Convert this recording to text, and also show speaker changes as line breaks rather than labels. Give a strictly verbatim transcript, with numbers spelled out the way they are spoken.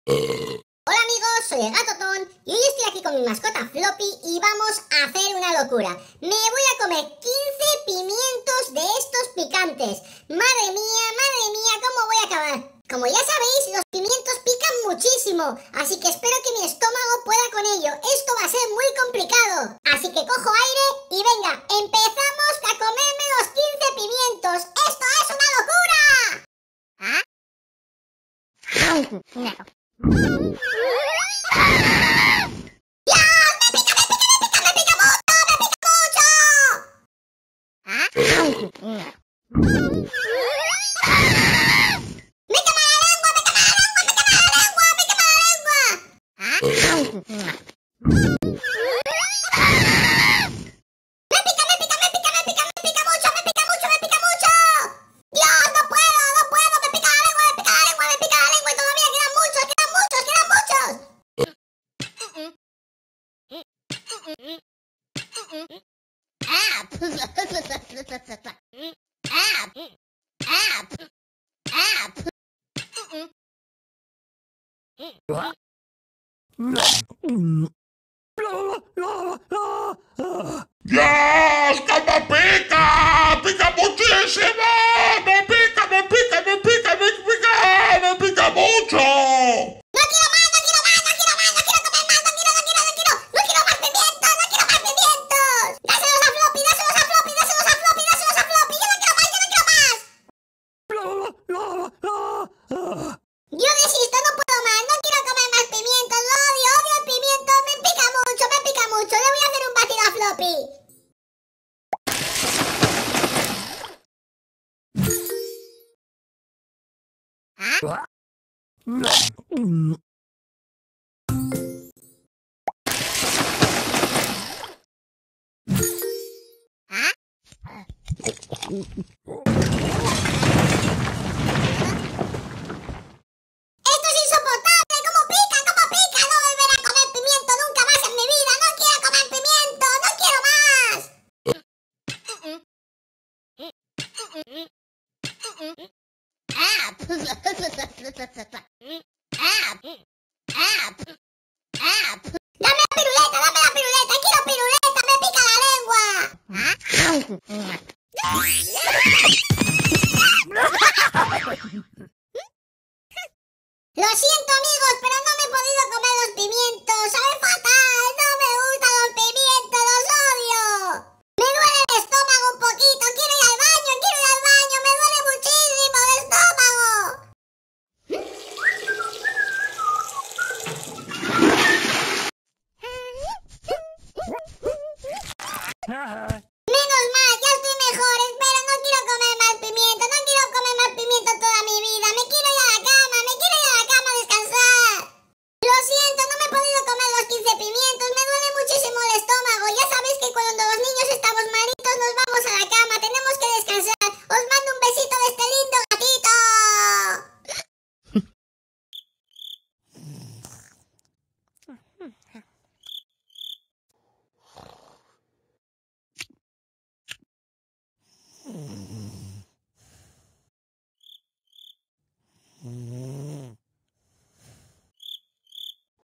Hola amigos, soy el Gato y hoy estoy aquí con mi mascota Floppy y vamos a hacer una locura. Me voy a comer quince pimientos de estos picantes. Madre mía, madre mía, ¿cómo voy a acabar? Como ya sabéis, los pimientos pican muchísimo, así que espero que mi estómago pueda con ello. Esto va a ser muy complicado. Así que cojo aire y venga, empezamos a comerme los quince pimientos. ¡Esto es una locura! ¿Ah? No. ¡Dios! ¡Me pica, me pica, me pica, me pica mucho! ¡Me pica mucho! ¿Ah? ¡Me quema la lengua, me quema la lengua, me quema la lengua, me quema la lengua! ¿Ah? ¡Me pica, me pica, me pica, me pica, me pica mucho, me pica mucho, me pica mucho! ¡Dios, no puedo, no puedo! ¡Me pica la lengua, me pica la lengua, me pica la lengua! ¡Y todavía quedan muchos, quedan muchos, quedan muchos!
¡Dios! ¡Cómo pica! ¡Pica muchísimo! ¡Me pica, me pica, me pica, me pica! ¡Me pica mucho!
¡No quiero más, no quiero más, no quiero más, no quiero comer más, no quiero, no quiero, no quiero! ¡No quiero más pimientos, no quiero más pimientos! ¡Dáselos a Floppy, dáselos a Floppy, dáselos a Floppy, dáselos a Floppy! ¡Yo no quiero más, yo no quiero más! Yo desisto, no puedo más, no quiero comer más pimientos, lo odio, odio el pimiento, me pica mucho, me pica mucho, le voy a hacer un batido a Floppy. ¿Ah? ¡Esto es insoportable! ¿Cómo pica? ¿Cómo pica? No volveré a comer pimiento nunca más en mi vida. ¡No quiero comer pimiento! ¡No quiero más! ¡Dame la piruleta! ¡Dame la piruleta! ¡Quiero piruleta! ¡Me pica la lengua! ¿Ah?